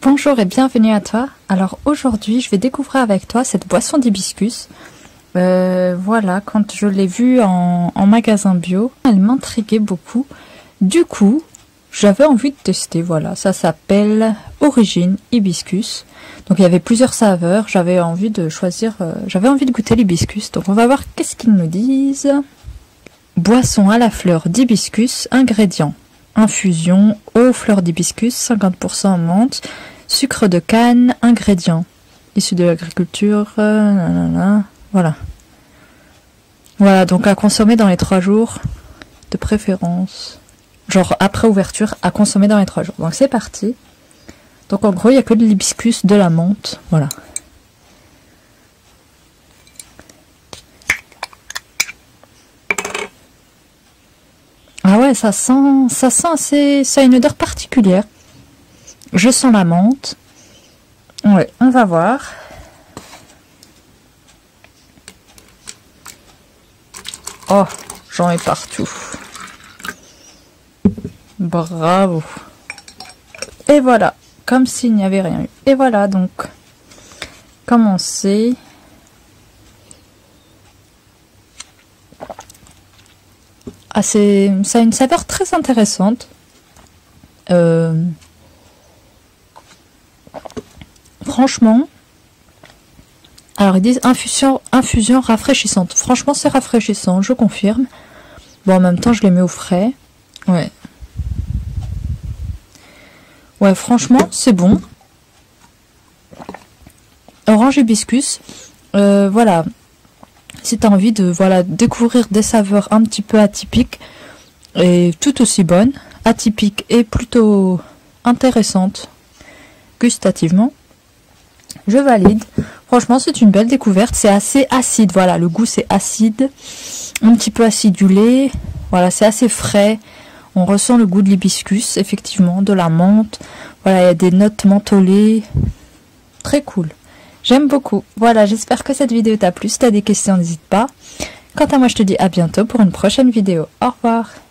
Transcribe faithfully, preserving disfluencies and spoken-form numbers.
Bonjour et bienvenue à toi. Alors aujourd'hui je vais découvrir avec toi cette boisson d'hibiscus. Euh, voilà, quand je l'ai vue en, en magasin bio, elle m'intriguait beaucoup. Du coup, j'avais envie de tester. Voilà, ça s'appelle Origine Hibiscus. Donc il y avait plusieurs saveurs. J'avais envie de choisir, euh, j'avais envie de goûter l'hibiscus. Donc on va voir qu'est-ce qu'ils nous disent. Boisson à la fleur d'hibiscus, ingrédients. Infusion, eau, fleur d'hibiscus, cinquante pour cent menthe, sucre de canne, ingrédients. Issus de l'agriculture, euh, nanana, voilà. Voilà, donc à consommer dans les trois jours, de préférence. Genre après ouverture, à consommer dans les trois jours. Donc c'est parti. Donc en gros, il n'y a que de l'hibiscus, de la menthe, voilà. Ah ouais, ça sent, ça sent assez, ça a une odeur particulière. Je sens la menthe. Ouais, on va voir. Oh, j'en ai partout. Bravo. Et voilà, comme s'il n'y avait rien eu. Et voilà donc, commencer. Ah, c'est, ça a une saveur très intéressante. Euh, franchement, alors ils disent infusion, infusion rafraîchissante. Franchement, c'est rafraîchissant, je confirme. Bon, en même temps, je les mets au frais. Ouais. Ouais, franchement, c'est bon. Orange hibiscus. Euh, voilà. Si tu as envie de voilà, découvrir des saveurs un petit peu atypiques et tout aussi bonnes, atypiques et plutôt intéressantes gustativement, je valide. Franchement, c'est une belle découverte. C'est assez acide, voilà, le goût c'est acide, un petit peu acidulé, voilà, c'est assez frais. On ressent le goût de l'hibiscus, effectivement, de la menthe, voilà, il y a des notes mentholées, très cool. J'aime beaucoup. Voilà, j'espère que cette vidéo t'a plu. Si tu as des questions, n'hésite pas. Quant à moi, je te dis à bientôt pour une prochaine vidéo. Au revoir.